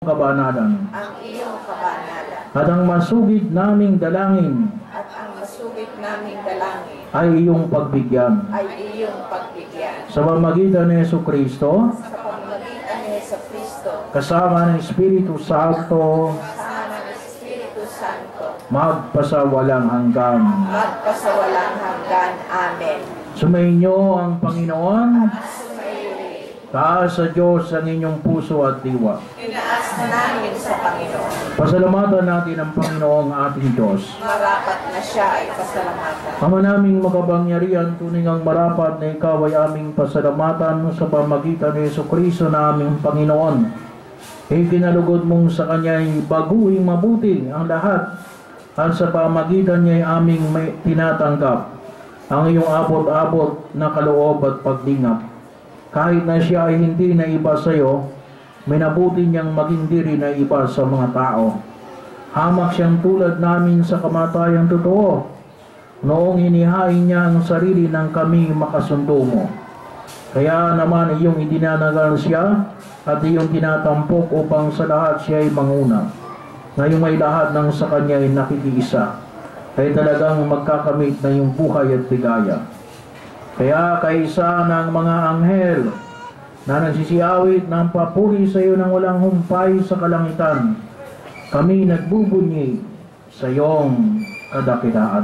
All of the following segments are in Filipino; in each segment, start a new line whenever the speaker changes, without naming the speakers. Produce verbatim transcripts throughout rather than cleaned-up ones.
kabanalan.
Ang iyong kabanalan.
At ang masugid naming dalangin.
At ang masugid naming dalangin.
Ay iyong pagbigyan.
Ay iyong pagbigyan.
Sa pamamagitan ni Yesu Kristo.
Sa pamamagitan ni Yesu Kristo.
Kasama ng Espiritu Santo.
Kasama ng Espiritu Santo.
Magpasawalang hanggan.
Magpasawalang hanggan. Amen.
Sumainyo ang Panginoon.
Sumayin.
Taas sa Diyos ang inyong puso at diwa.
Inaas na namin sa Panginoon.
Pasalamatan natin ang Panginoong ating Diyos.
Marapat na siya ay pasalamatan.
Ama naming makapangyarihan, tunay ngang marapat na ikaw ay aming pasalamatan sa pamagitan ni Yesu Kristo na aming Panginoon. Ikinalugod mong sa Kanya ay baguing mabuti ang lahat at sa pamagitan niya ay aming may tinatanggap ang iyong abot-abot na kaloob at paglingap. Kahit na siya ay hindi na iba sa iyo, minabuti niyang maging diri na iba sa mga tao. Hamak siyang tulad namin sa kamatayang totoo, noong hinihain niya ang sarili ng kami makasundo mo. Kaya naman iyong idinanagal siya at iyong tinatampok upang sa lahat siya ay manguna. Ngayong may lahat ng sa kanya ay nakikiisa, ay talagang magkakamit na yung buhay at ligaya. Kaya kaisa ng mga anghel na nagsisiawit ng papuri sa iyo ng walang humpay sa kalangitan, kami nagbubunyi sa iyong kadakilaan.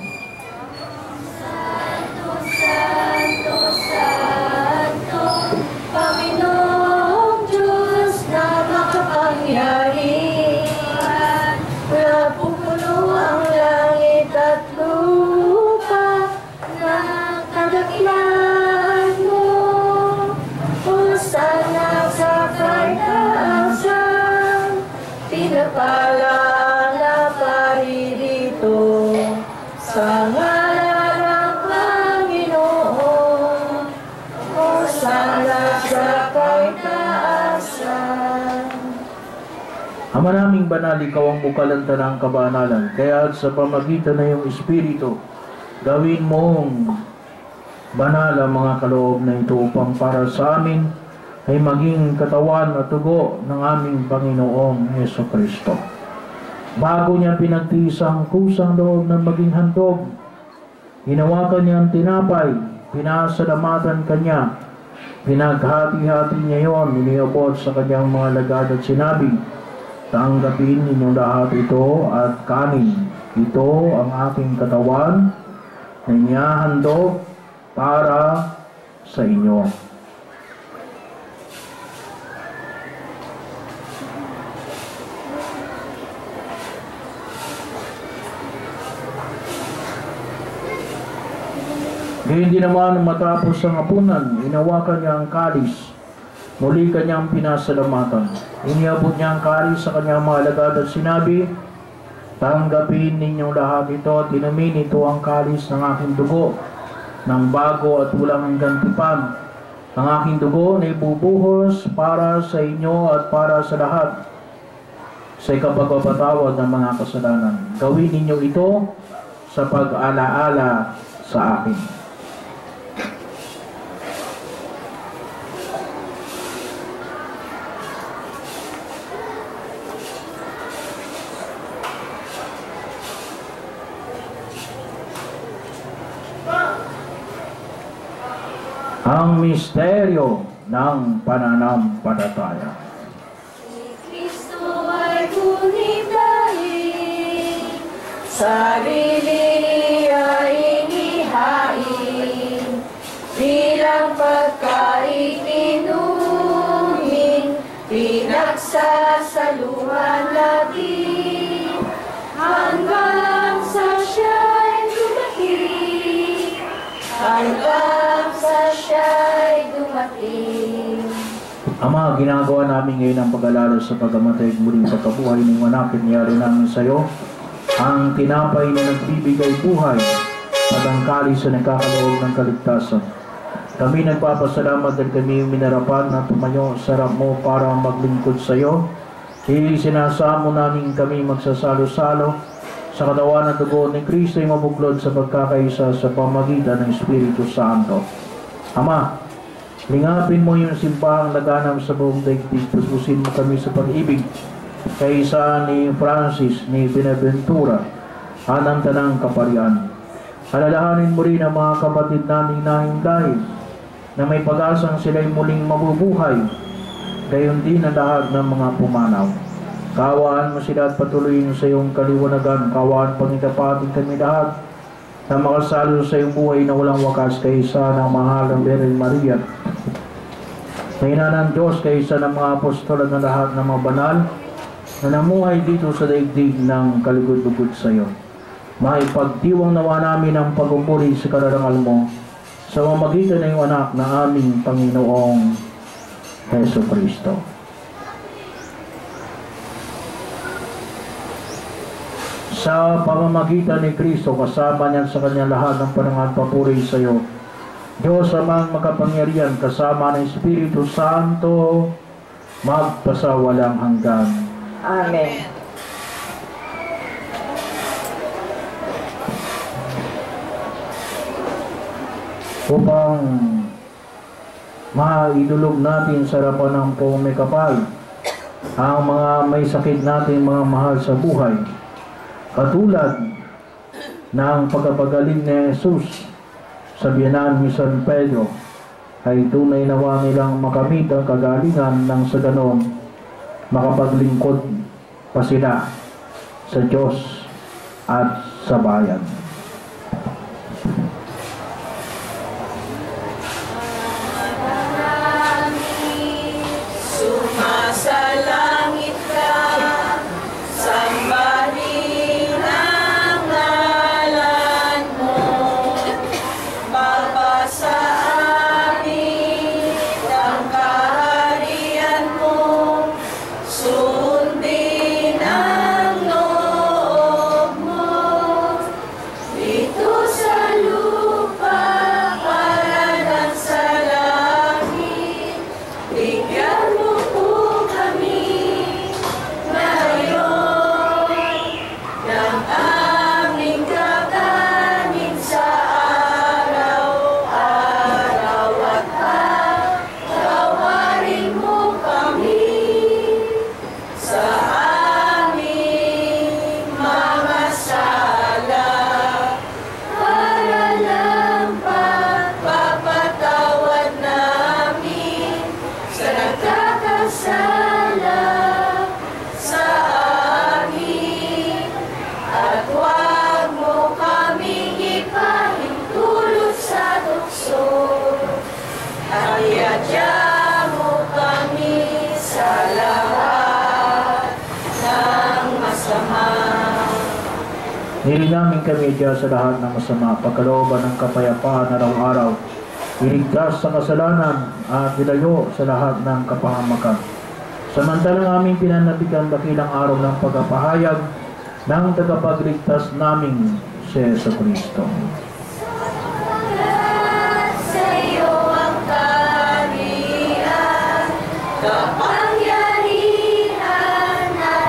Santo, Santo, Santo, Panginoong Diyos na makapangyarihan, napupuno ang langit at lupa ng kadakilaan mo. Hosana sa kaitaasan, pinapala na paririto sa ngalan ng Panginoon. Hosana sa kaitaasan.
Ama naming banal, ikaw ang bukalanta ng kabanalan. Kaya sa pamagitan ng iyong Espiritu, gawin mong banal ang mga kaloob na ito upang para sa amin ay maging katawan at dugo ng aming Panginoong Yesu Kristo. Bago niya pinagtiis ang kusang loob na maging handog, hinawakan niya ang tinapay, pinasalamatan kanya, pinaghati-hati niya yon, iniabot sa kanyang mga lagad at sinabi, tanggapin ninyong lahat ito at kanin. Ito ang aking katawan na inihahandog para sa inyo. Hindi naman matapos ang hapunan, inawakan niya ang kalis. Muli kanyang pinasalamatan. Iniabot niya ang kalis sa kanyang mga alagad at sinabi, tanggapin ninyong lahat ito at inumin ito ang kalis ng aking dugo, ng bago at walang hanggang tipan. Ang aking dugo na ibubuhos para sa inyo at para sa lahat sa ikapagpapatawad ng mga kasalanan. Gawin ninyo ito sa pag-alaala sa akin. Ang misteryo ng pananampalataya.
Si Kristo ay gunit dahil, sarili niya inihain, bilang pagkain inumin, pinagsasaluhan natin, hanggang sa siya'y dumating, hanggang sa siya'y dumating.
Ama, ginagawa namin ngayon ang pag-alala sa pagkamatay at muling pagkabuhay ng anak at niyari namin sa iyo, ang tinapay na nagbibigay buhay at ang kalis na nagkakaloob ng kaligtasan. Kami nagpapasalamat dahil kami minarapan na tumayo sa harap mo para maglingkod sa iyo. Isinasamo namin kami magsasalo-salo sa katawan at dugo ni Kristo ay mabuklod sa pagkakaisa sa pamagitan ng Espiritu Santo. Ama, Lingapin mo yung simbahang laganap sa buong daigdig. Puspusin mo kami sa pag-ibig kaysa ni Francis, ni Benaventura, anang tanang kaparian. Alalahanin mo rin ang mga kapatid naming nahimlay na may pag-asang sila'y muling mabubuhay, gayon din ang lahat ng mga pumanaw. Kawaan mo sila at patuloyin sa iyong kaliwanagan. Kawaan pangitapatin kami lahat na makasalo sa iyong buhay na walang wakas kaysa ng mahal ng Birhen Maria, na ina ng Diyos, kaysa ng mga apostol at ng lahat ng mga banal na namuhay dito sa daigdig ng kaligod-lugod sa iyo. Maipagdiwang nawa namin ang pagpupuri sa kararangal mo sa mamagitan ng iyong anak na aming Panginoong Heso Kristo. Sa pamamagitan ni Kristo, kasama niyan sa kanyang lahat ng panangal papuri sa iyo, Diyos amang makapangyarihan, kasama ng Espiritu Santo, magpasawalang hanggan.
Amen.
Upang maidulog natin sa harapan ng poong may kapal ang mga may sakit natin, mga mahal sa buhay, katulad ng pagkapagaling ni Jesus sa biyanan ni San Pedro, ay tunay nawa nilang makamit ang kagalingan ng sa ganon makapaglingkod pa sila sa Diyos at sa bayan.
Sumasalangit ka, sambahin ang ngalan mo, mapasa amin ang kaharian mo, sundin ang loob mo, dito sa lupa para ng sa langit, bigyan mo po kami ngayon ng aming kakanin sa araw-araw at patawarin mo kami sa aming mga sala, para lang pagpapatawad namin sa nagkakasala sa amin, at huwag mo kaming ipahintulot sa tukso, at iadya mo kami sa lahat ng masama.
Hiling namin kami diyan sa lahat ng masama, pagkalooban ng kapayapaan araw-araw, iligtas sa kasalanan at ilayo sa lahat ng kapahamakan. Samantalang aming pinanabigan dakilang araw ng pagpapahayag ng tagapagligtas naming si Jesu Kristo.
Sa iyo ang kaharian, kapangyarihan at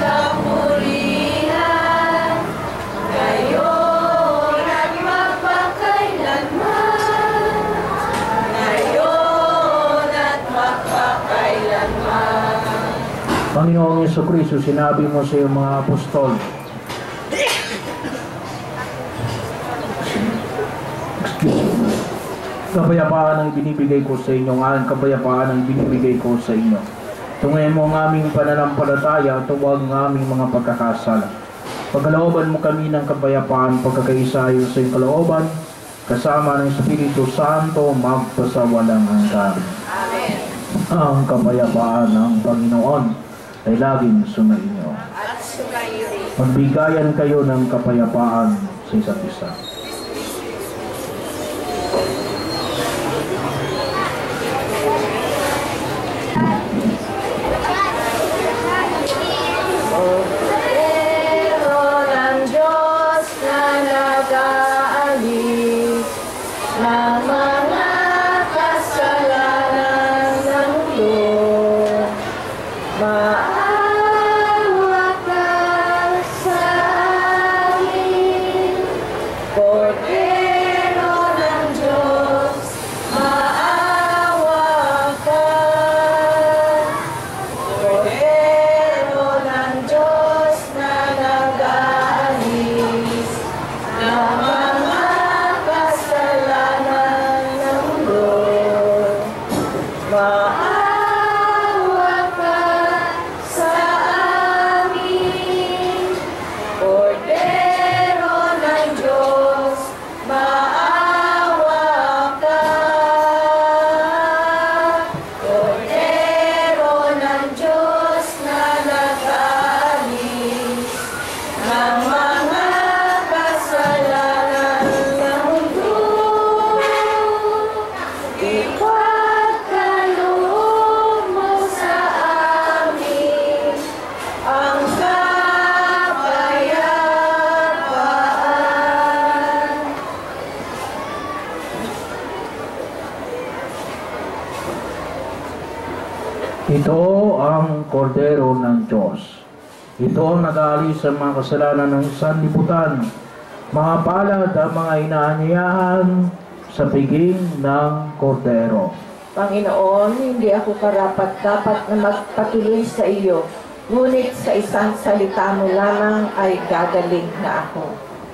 kapurihan, ngayon at magpakailanman, ngayon at magpakailanman.
Panginoong Yesu Kristo, sinabi mo sa iyong mga apostol, kapayapaan ang binibigay ko sa inyo, ang kapayapaan ang binibigay ko sa inyo. Tungayin mo ang aming pananampalataya at huwag ang aming mga pagkakasala. Pagkalooban mo kami ng kapayapaan, pagkakaisa ayon sa iyong kalooban, kasama ng Espiritu Santo, magpasawalang hanggan.
Amen.
Ang kapayapaan ng Panginoon ay laging sumainyo.
At sumayo rin.
Magbigayan kayo ng kapayapaan sa isa't isa.
Pero ng Diyos na nag-aalis ng mga kasalanan ng mundo, maawa ka sa amin.
kordero ng Diyos. Ito ang nag-aalis sa mga kasalanan ng sanlibutan. Mapalad ang mga inaanyayahan sa piging ng kordero.
Panginoon, hindi ako karapat-dapat na magpatuloy sa iyo, ngunit sa isang salita mo lamang ay gagaling na ako.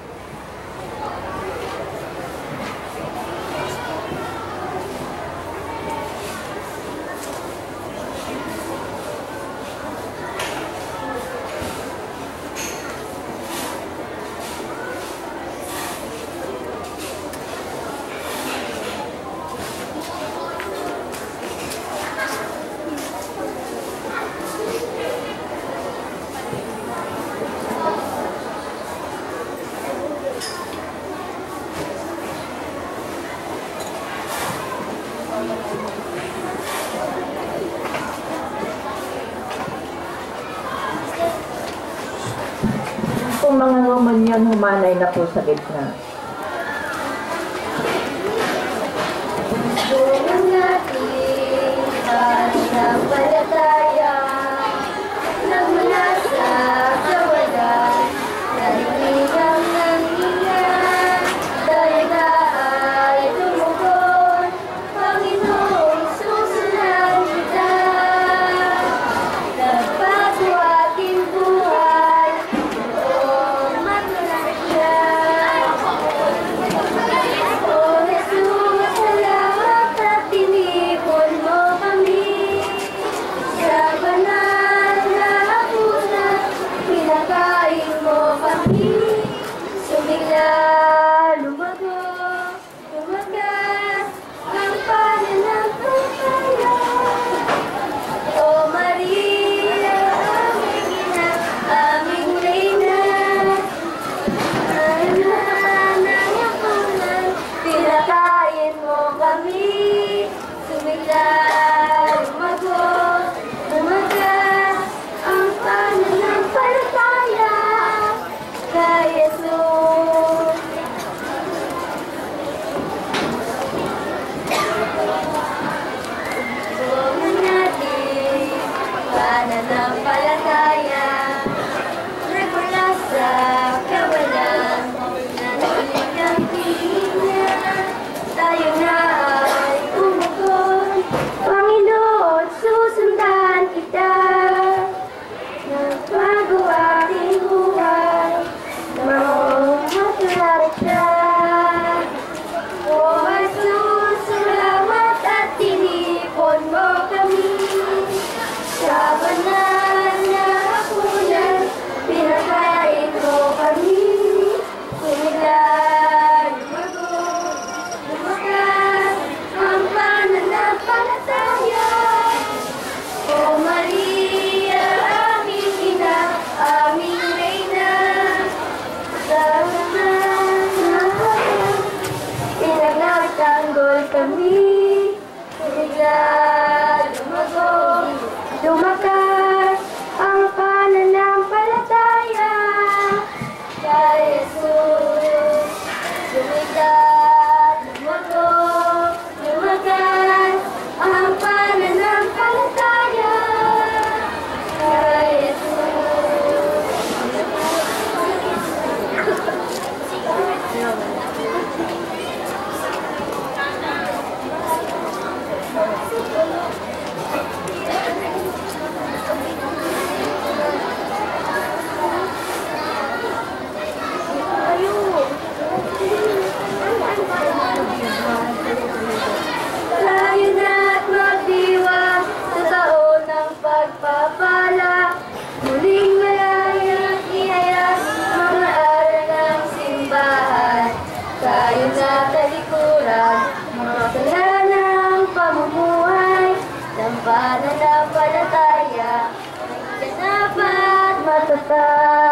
Kung mga Romanyan, humanay na po sa gitna.
Tulong natin ang palataya, nagmula sa kawalan, narinig ang nangyayari, dahil na ay tumugon, Panginoong susunod kita. Nagbago aking buhay, noong magmula siya. O Jesus, salamat at tinipon mo kami sa banal na hapunan, pinakain mo kami. Sumigla, lumago, lumagas ang pananampalataya. O Maria, aming ina, aming reyna, pinakain mo kami. Sumigla, lumago, lumagas ang pananampalataya kay Jesus. Tulungan natin pananampalataya, nagmula sa kawalan, narinig ang tinig niya, tayo na ay tumugon, Panginoon, susundan kita. Nagbago aking buhay, noong matulad ka. O Jesus, salamat at tinipon mo kami sa banal na hapunan, pinakain mo kami. Sumigla, lumago, lumagas ang pananampalataya. O Maria, aming ina, aming reyna, sa banal na hapunan, pinagtanggol kami. Sumigla, lumago, lumakas ang pananampalataya kay Jesus. Sumigla, lumago, lumakas ang pananampalataya kay Jesus. Tayo na't magdiwang sa taon ng pagpapala, muling malayang ihayag mga aral ng simbahan. Tayo na talikuran, mga kasalanang pamumuhay, ng pananampalataya, ay dapat matatag.